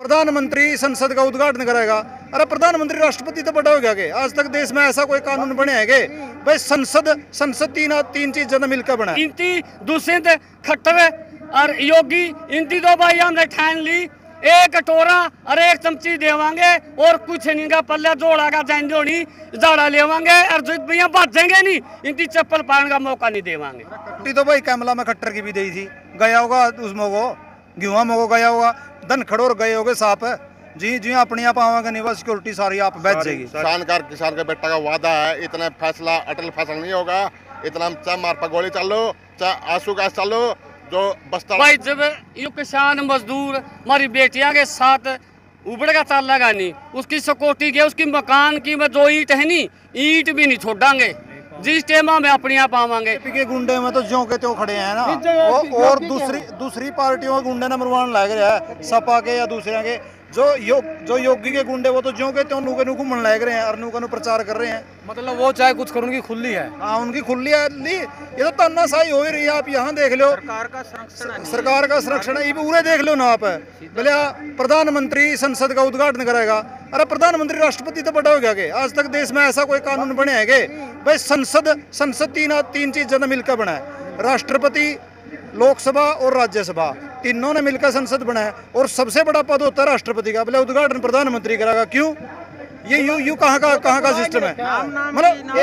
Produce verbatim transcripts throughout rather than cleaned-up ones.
प्रधानमंत्री संसद का उद्घाटन करेगा। अरे प्रधानमंत्री राष्ट्रपति तो बड़ा हो गया के आज तक देश में ऐसा कोई कानून बने है भाई संसद संसद तीन तीन चीजें तो मिलकर बना इनती दूसरे खट्टर और योगी इनती दो भाई हमने ठान ली एक कटोरा और एक चमची देवांगे और कुछ नहीं का पल्ला जोड़ा का जैन जोड़ी जाड़ा लेवांगे और भैया बाजेंगे नहीं इनकी चप्पल पाने का मौका नहीं देवांगे। तो भाई कैमला में खट्टर की भी दी थी गया होगा उसमें को गेहूं में गया होगा धन खड़ोर गए होगे साफ है जी जी अपने आप आवांगे नहीं बस सिक्योरिटी सारी आप बैठ जाएगी। किसान का किसान के बेटा का वादा है इतना फैसला अटल फैसला नहीं होगा इतना चाहे मार पर गोली चलो चाहे आंसू गैस चलो जो बस्ता भाई जब ये किसान मजदूर हमारी बेटियां के साथ उबड़ेगा चाल लगा नहीं उसकी सिक्योरिटी के उसकी मकान की में जो ईट है नी ईट भी नहीं छोड़ांगे जिस टेम में अपने आप आवांगे के गुंडे में तो ज्यों के त्यों खड़े हैं ना वो और दूसरी दूसरी पार्टियों के गुंडे नंबर वन लग रहा है सपा के या दूसरे के जो यो, जो योगी के गुंडे वो तो ज्यों के त्यों नूके नू घूमने लग रहे हैं और नूके नू प्रचार कर रहे हैं। मतलब वो चाहे कुछ करूँ उनकी खुली है। हाँ उनकी खुली है ली ये तो तानाशाही हो ही रही है। आप यहाँ देख लो सरकार का संरक्षण सरकार का संरक्षण ये पूरे देख लो ना आप बोले प्रधानमंत्री संसद का उद्घाटन करेगा। अरे प्रधानमंत्री राष्ट्रपति तो बड़ा हो गया के आज तक देश में ऐसा कोई कानून बने है भाई संसद संसद तीन तीन चीजें तो मिलकर बना है राष्ट्रपति लोकसभा और राज्यसभा तीनों ने मिलकर संसद बनाया और सबसे बड़ा पद होता है राष्ट्रपति का। बोले उद्घाटन प्रधानमंत्री करेगा क्यों ये यू यू कहाँ का कहाँ का सिस्टम है मतलब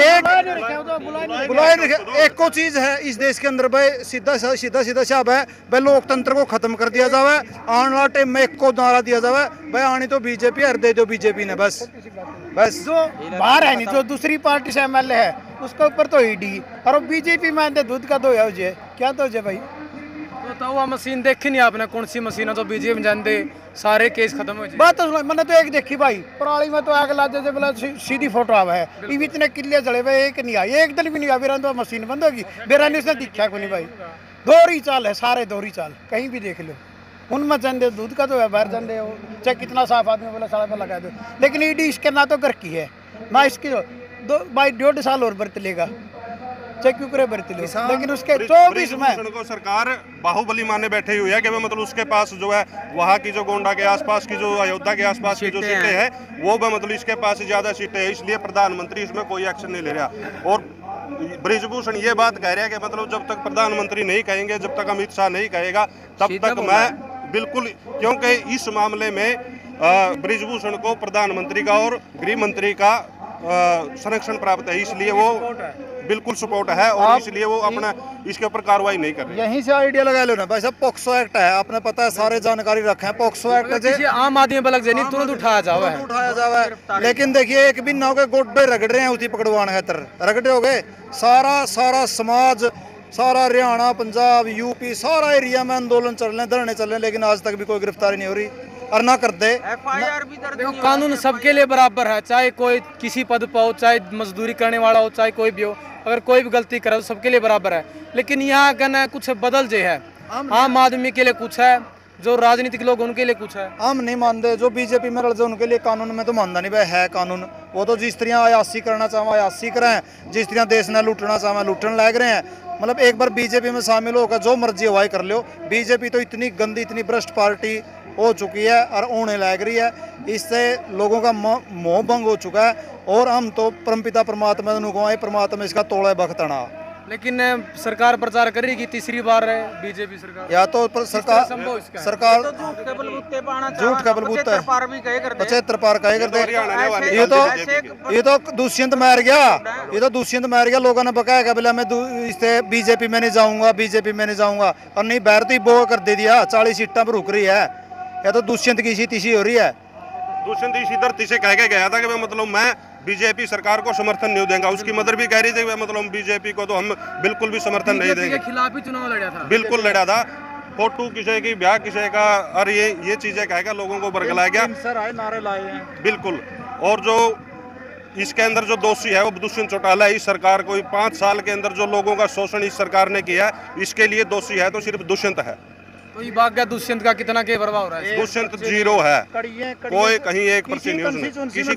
एक बुलाए एक को चीज है इस देश के अंदर भाई सीधा सीधा सीधा साहब है भाई लोकतंत्र को खत्म कर दिया जावे आने वाला टाइम में एक को नारा दिया जावे भाई आनी तो बीजेपी हर दे दो बीजेपी ने बस बस जो बाहर है नहीं जो दूसरी पार्टी से एमएलए है उसके ऊपर तो ईडी और बीजेपी में दूध का दो है क्या तो भाई तो वो मशीन देखी नहीं आपने कौन सी मशीन है जो बीजेपी में जानते सारे केस खत्म हो जाए बात तो मैंने तो एक देखी भाई पराली में तो आग ला जैसे बोला सीधी फोटो आवा है ये इतने किले चले भाई एक नहीं आई एक दिन भी नहीं आ तो मशीन बंद होगी बेरानी उसने दिखा को नहीं भाई दोहरी चाल है सारे दोहरी चाल कहीं भी देख लो उनमें चंदे दूध का तो है बाहर चंदे हो चाहे कितना साफ आदमी बोला सड़क पर लगा दो लेकिन ईडी इसके ना तो घर की है ना इसकी दो भाई डेढ़ साल और बरत लेगा क्यों करे बरती लेकिन उसके चौबीस में को सरकार बाहुबली माने बैठे हुई है कि मतलब उसके पास जो है वहाँ की जो गोंडा के आसपास की जो अयोध्या के आसपास की जो सीटें हैं वो मतलब इसके पास ज्यादा सीटें हैं इसलिए प्रधानमंत्री इसमें कोई एक्शन नहीं ले रहा। और ब्रिजभूषण ये बात कह रहे हैं कि मतलब जब तक प्रधानमंत्री नहीं कहेंगे जब तक अमित शाह नहीं कहेगा तब तक मैं बिल्कुल क्योंकि इस मामले में ब्रिजभूषण को प्रधानमंत्री का और गृह मंत्री का संरक्षण प्राप्त है इसलिए वो बिल्कुल सपोर्ट है और इसलिए वो अपना इसके ऊपर कार्रवाई नहीं कर रहे। यहीं से आइडिया लगा लो ना भाई साहब पॉक्सो एक्ट है आपने पता है सारे जानकारी रखे हैं पॉक्सो एक्ट है आम आदमी बलक जानी तुरंत उठाया जावा है उठाया जावा है लेकिन देखिए एक भी ना हो गए गोड्डे रगड़ रहे हैं उसी पकड़वान खातर रगड़े हो गए सारा सारा समाज सारा हरियाणा पंजाब यूपी सारा एरिया में आंदोलन चल रहे हैं धरने चल रहे हैं लेकिन आज तक भी कोई गिरफ्तारी नहीं हो रही और ना कर दे। देखो कानून सबके लिए बराबर है चाहे कोई किसी पद पर हो चाहे मजदूरी करने वाला हो चाहे कोई भी हो अगर कोई भी गलती करे तो सबके लिए बराबर है लेकिन यहाँ कहना कुछ बदल जे है आम आदमी के लिए कुछ है जो राजनीतिक लोग उनके लिए कुछ है हम नहीं मानते जो बीजेपी में रल उनके लिए कानून में तो मानता नहीं भाई है कानून वो तो जिस तरह अयासी करना चाहे अयासी करें जिस तरह देश ने लूटना चाहे लूटने लग रहे हैं मतलब एक बार बीजेपी में शामिल होकर जो मर्जी हवाई कर लो बीजेपी तो इतनी गंदी इतनी भ्रष्ट पार्टी हो चुकी है और होने लग रही है इससे लोगों का मोह भंग हो चुका है और हम तो परमपिता परमात्मा अनुगवाए परमात्मा इसका तोड़ा बख्तना लेकिन सरकार प्रचार कर रही कि तीसरी बार है बीजेपी सरकार या तो सरकार सरकार झूठ का बलबूता पचहत्तर पार कहे करते ये तो ये तो दुष्यंत मार गया ये तो दुष्यंत मार गया लोगों ने बकाया बोला मैं इससे बीजेपी में नहीं जाऊंगा बीजेपी में नहीं जाऊंगा और नहीं बैर तो बो कर दे दिया चालीस सीटा पर रुक रही है या तो दुष्यंत की इसी तीसी हो रही है दुष्यंत इसी धरती से कह के गया था कि मतलब मैं बीजेपी सरकार को समर्थन नहीं देगा उसकी मदर भी कह रही थी मतलब बीजेपी को तो हम बिल्कुल भी समर्थन नहीं देंगे खिलाफ ही चुनाव लड़ा था बिल्कुल लड़ा था फोटो किसी की ब्याह किसी का और ये ये चीजें कहेगा लोगों को बरगलाया गया नारे लाए हैं बिल्कुल। और जो इसके अंदर जो दोषी है वो दुष्यंत चौटाला इस सरकार को पाँच साल के अंदर जो लोगों का शोषण इस सरकार ने किया इसके लिए दोषी है तो सिर्फ दुष्यंत है। तो ये भाग्य दुष्यंत का कितना के प्रभाव रहा है दुष्यंत जीरो है कोई कहीं एक पर्ची नहीं किसी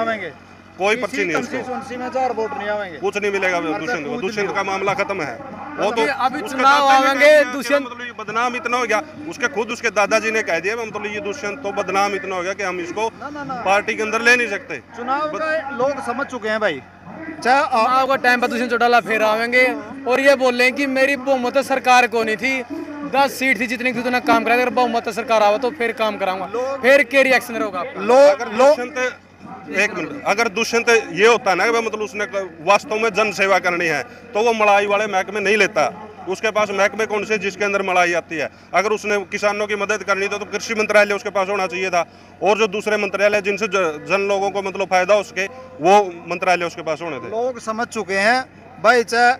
कोई पर्ची नहीं उसको कुछ नहीं मिलेगा दुष्यंत को दुष्यंत का मामला खत्म है। वो तो अभी उसके चुनाव दादा ने आवेंगे, कह दिया कि दुष्यंत- मतलब ये बदनाम इतना हो गया, उसके खुद उसके दादाजी ने कह दिया मतलब ये दुष्यंत तो बदनाम इतना हो गया कि हम इसको पार्टी के अंदर ले नहीं सकते। चुनाव का लोग समझ चुके हैं भाई, चाहे आ- चुनाव का टाइम पर दूसरे चौटाला फिर आवेंगे और ये बोल रहे हैं कि मेरी बहुमत सरकार को नहीं थी, दस सीट थी जितनी उतना काम करा, अगर बहुमत सरकार आवा तो फिर काम कराऊंगा, फिर क्या रिएक्शन होगा आपका? लोग अगर लोग दुष्यंत एक मिनट अगर दुष्यंत ये होता ना कि मतलब उसने वास्तव में जन सेवा करनी है तो वो मलाई वाले महकमे नहीं लेता। उसके पास महकमे कौन से जिसके अंदर मलाई आती है? अगर उसने किसानों की मदद करनी तो, तो कृषि मंत्रालय उसके पास होना चाहिए था, और जो दूसरे मंत्रालय जिनसे जन लोगों को मतलब फायदा हो सके वो मंत्रालय उसके पास होने थे। लोग समझ चुके हैं भाई, चाहे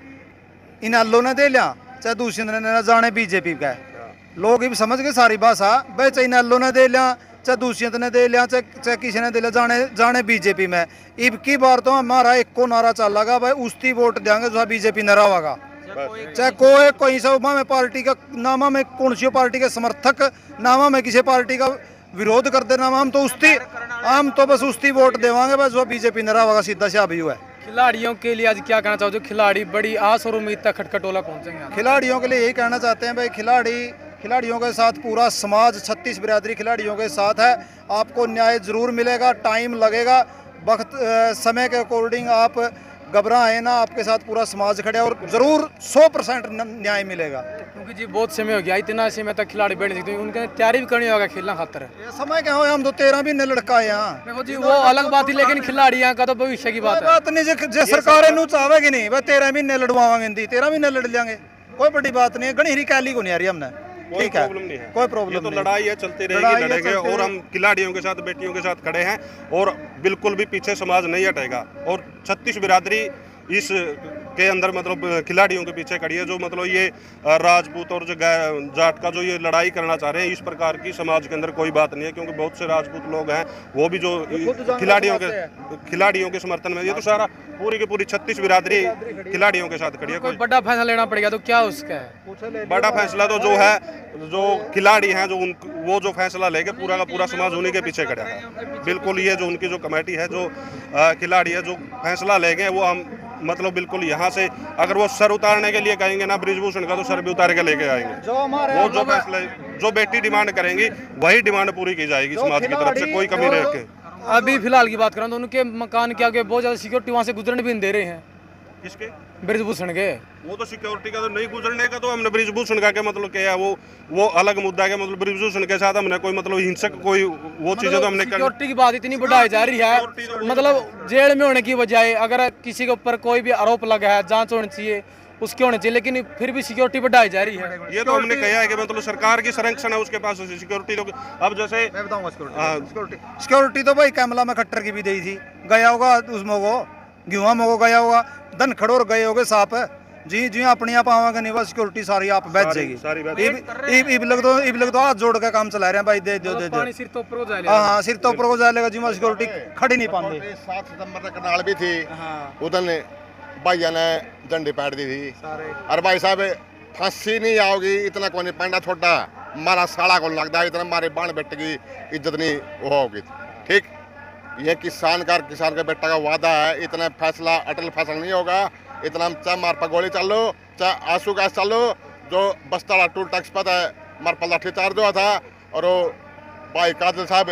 इन अल्लों ने दे लिया चाहे दूसरे ने ना जाने बीजेपी का है, लोग भी समझ गए सारी भाषा भाई, चाहे इन अल्लों ने दे लिया चाहे दूसरे ने दे लिया चाहे चाहे किसी ने दे लिया, जाने जाने बीजेपी में। इब की बार तो हमारा एक को नारा चल लगा भाई, उसी वोट देंगे जो बीजेपी न रहा, चाहे कोई कोई सा में पार्टी का नामा में कौन सी पार्टी के समर्थक, नामा में किसी पार्टी का विरोध कर देना, हम तो उसी हम तो बस उसी वोट देवांगे बस जो बीजेपी न रहा, सीधा सा भी हुआ है। खिलाड़ियों के लिए आज क्या कहना चाहो, जो खिलाड़ी बड़ी आस और उम्मीद तक खटखटोला पहुंचेंगे? खिलाड़ियों के लिए यही कहना चाहते हैं भाई, खिलाड़ी खिलाड़ियों के साथ पूरा समाज, छत्तीस बिरादरी खिलाड़ियों के साथ है, आपको न्याय जरूर मिलेगा, टाइम लगेगा, वक्त समय के अकॉर्डिंग आप घबराएं ना, आपके साथ पूरा समाज खड़े और जरूर सौ परसेंट न्याय मिलेगा। क्योंकि जी बहुत समय हो गया, इतना समय तक खिलाड़ी बैठ सकते हैं, उनके तैयारी भी करनी होगा खेलना खातर। ये समय क्या हो, हम तो तेरह महीने लड़का है यहाँ, देखो जी वो अलग बात है, लेकिन खिलाड़ी यहाँ का तो भविष्य की बात है। बात नहीं जो सरकार नू चाहेगी नहीं भाई, तेरह महीने लड़वाएंगे, तेरह महीने लड़ लेंगे, कोई बड़ी बात नहीं है, गणी ही कैली को नहीं आ रही हमने, ठीक है, प्रॉब्लम नहीं है, कोई प्रॉब्लम ये तो नहीं। लड़ाई है, चलती रहेगी, लड़ेंगे और हम खिलाड़ियों के साथ, बेटियों के साथ खड़े हैं और बिल्कुल भी पीछे समाज नहीं हटेगा। और छत्तीस बिरादरी इस के अंदर मतलब खिलाड़ियों के पीछे खड़ी है, जो मतलब ये राजपूत और जो जाट का जो ये लड़ाई करना चाह रहे हैं, इस प्रकार की समाज के अंदर कोई बात नहीं है, क्योंकि बहुत से राजपूत लोग हैं वो भी जो खिलाड़ियों के खिलाड़ियों के समर्थन में, ये तो सारा पूरी की पूरी छत्तीस बिरादरी खिलाड़ियों के साथ खड़ी है। कोई बड़ा फैसला लेना पड़ेगा तो क्या उसका है? बड़ा फैसला तो जो है, जो खिलाड़ी हैं जो उन वो जो फैसला लेके पूरा का पूरा समाज उन्हीं के पीछे खड़ा है। बिल्कुल ये जो उनकी जो कमेटी है, जो खिलाड़ी है, जो फैसला लेंगे वो हम मतलब बिल्कुल यहाँ से अगर वो सर उतारने के लिए कहेंगे ना ब्रिजभूषण का, तो सर भी उतार के लेके आएंगे। जो हमारे वो जो फैसला जो बेटी डिमांड करेंगी वही डिमांड पूरी की जाएगी समाज की तरफ से, कोई कमी नहीं रखे। अभी फिलहाल की बात करूँ तो उनके मकान के आगे बहुत ज़्यादा सिक्योरिटी वहाँ से गुजरने भी नहीं दे रहे हैं। किसके? ब्रिजभूषण के। वो तो सिक्योरिटी का तो नहीं गुजरने का, तो हमने ब्रिजभूषण का क्या मतलब क्या है, वो वो अलग मुद्दा है। मतलब ब्रिजभूषण के साथ हमने कोई मतलब हिंसक कोई वो चीजें तो हमने सिक्योरिटी की बात इतनी बढ़ाई जा रही है, मतलब जेल में होने की बजाय अगर किसी के ऊपर कोई भी आरोप लगा है, जांच होनी चाहिए, उसके होने चाहिए, लेकिन फिर भी सिक्योरिटी बढ़ाई जा रही है। ये तो हमने कहा है कि मतलब सरकार की संरक्षण है, उसके पास सिक्योरिटी लोग। अब जैसे मैं बताऊंगा सिक्योरिटी सिक्योरिटी तो भाई कैमला में खट्टर की भी दी थी, गया होगा उसमें वो गेहूं में गया होगा, धन खड़ोर गए होगे साप जी जी अपनी आप आवागे नहीं, बस सिक्योरिटी सारी आप बैठ जाएगी। इब लग तो इब लग तो हाथ जोड़ के काम चला रहे हैं भाई, दे दो दे दो, सिर तो ऊपर हो जाए। हाँ हाँ सिर तो ऊपर हो जाएगा जी, मैं सिक्योरिटी खड़ी नहीं पाती। सात सितंबर तक करनाल भी थी, उधर भैया ने झंडी पैट दी थी। अरे भाई साहब फांसी नहीं आओगी, इतना कौन नहीं पैंडा छोटा मारा साड़ा कौन लगता है, इतना मारे बाण बेटे की इज्जत नहीं होगी। ठीक, ये किसान का किसान के बेटा का वादा है, इतना फैसला अटल फैसला नहीं होगा, इतना चाहे मार पर गोली चल लो चाहे आंसू गैस चल लो। जो बस्ता टूल टैक्स पर है मार पर लाठी चार्ज हुआ था और वो भाई कादिल साहब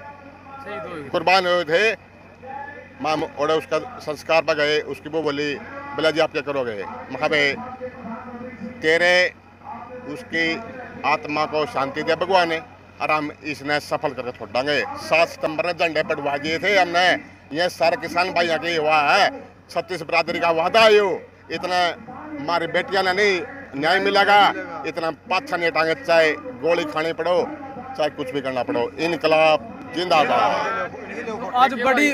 कुर्बान हुए थे, माम और उसका संस्कार पर गए, उसकी वो बोली बोला जी आप क्या करोगे, मैं भाई तेरे उसकी आत्मा को शांति दे भगवान ने, और हम इसने सफल करके छोड़ देंगे। सात सितंबर में झंडे पटवा दिए थे हमने, ये सारे किसान भाइयों की हुआ है, छत्तीस बिरादरी का वादा है। यो इतना हमारी बेटियां ने नहीं न्याय मिलेगा, इतना पाछा नहीं हटाएंगे, चाहे गोली खानी पड़ो चाहे कुछ भी करना पड़ो। इनकलाब जिंदाबाद। आज बड़ी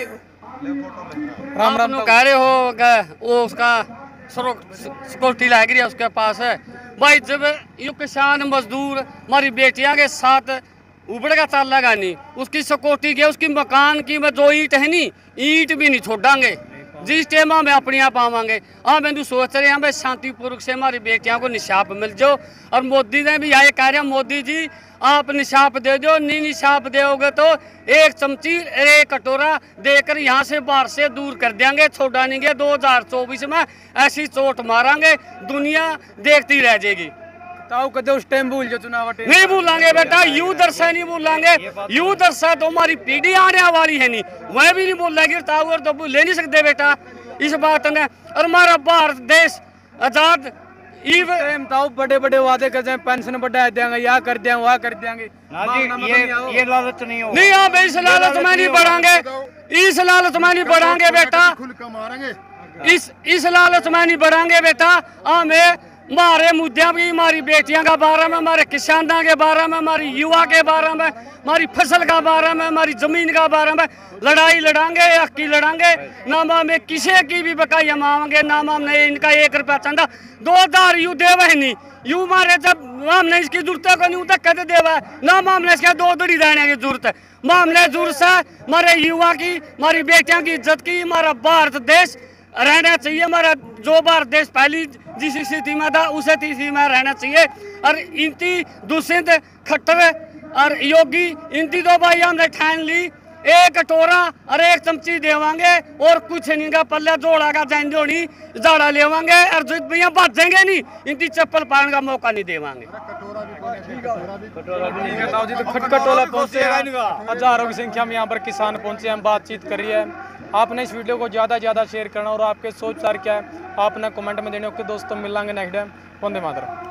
राम राम कह रहे हो कि वो उसका सिक्योरिटी लग रही है उसके पास है भाई, जब ये किसान मजदूर हमारी बेटियां के साथ उबड़ का ताल लगा नहीं, उसकी सिक्योरिटी के उसकी मकान की में जो ईट है नी, ईट भी नहीं छोड़ांगे, जिस टाइम में अपने आप आवांगे। हाँ मैं सोच रहे हैं भाई शांतिपूर्वक से हमारी बेटियां को निशाप मिल जाओ। और मोदी ने भी यही कह रहे हैं, मोदी जी आप निशाप दे दो, नहीं निशाप दोगे तो एक चमची एक कटोरा देकर यहाँ से बाहर से दूर कर देंगे, छोड़ा नहीं गए। दो हजार चौबीस में ऐसी चोट मारांगे, दुनिया देखती रह जाएगी। ताऊ कदे उस टाइम भूल जो चुनाव नहीं भूलांगे बेटा, यू दरसा नहीं भूलांगे, यू दरसा तो हमारी पीढ़ी आने वाली है नहीं, वह भी नहीं भूलेगी। ताऊ और तो भूल ले नहीं सकते बेटा इस बात ने। और हमारा भारत देश आजाद टाइम ताऊ बड़े बड़े वादे कर जाए, पेंशन बढ़ा देंगे, या कर देंगे, वहाँ कर देंगे। ये ये लालच नहीं हो नहीं, आप इस लालच में नहीं बढ़ांगे, इस लालच में नहीं बढ़ांगे बेटा, इस इस लालच में नहीं बढ़ांगे बेटा। हमें हमारे मुद्दे भी, हमारी बेटियां का बारे में, हमारे किसानों के बारे में, हमारी युवा के बारे में, हमारी फसल का बारे में, हमारी जमीन का बारे में लड़ाई लड़ांगे, हक की लड़ांगे। ना हमें किसी की भी बकाया मांगे, ना हमने इनका एक रुपया चंदा दो हजार यू देव है नहीं, यू मारे जब हमने इसकी जरूरत है को नहीं तक कहते देवा है ना, हमने इसके दो दड़ी रहने की जरूरत है। मामले जरूरत है हमारे युवा की, हमारी बेटियां की इज्जत की, हमारा भारत देश रहना चाहिए। हमारा जो भारत देश पहली जिस स्थिति में था उस स्थिति में रहना चाहिए। और इनकी दुष्यंत खट्टर और योगी इनकी दो भाई हमने ठान ली, एक कटोरा और एक चमची देवांगे और कुछ नहीं का पल्ले जोड़ा का जैन जोड़ी जाड़ा लेवांगे और जो भैया भाजेंगे नहीं, इनकी चप्पल पाने का मौका नहीं देवांगे। ताऊ जी तो खटखटोला पहुंचे हैं, हजारों की संख्या में यहाँ पर किसान पहुंचे हैं, बातचीत कर रही है। आपने इस वीडियो को ज़्यादा ज़्यादा शेयर करना और आपके सोच विचार क्या है आपने कमेंट में देने। ओके दोस्तों, मिलांगे नेक्स्ट टाइम। वंदे मातरम।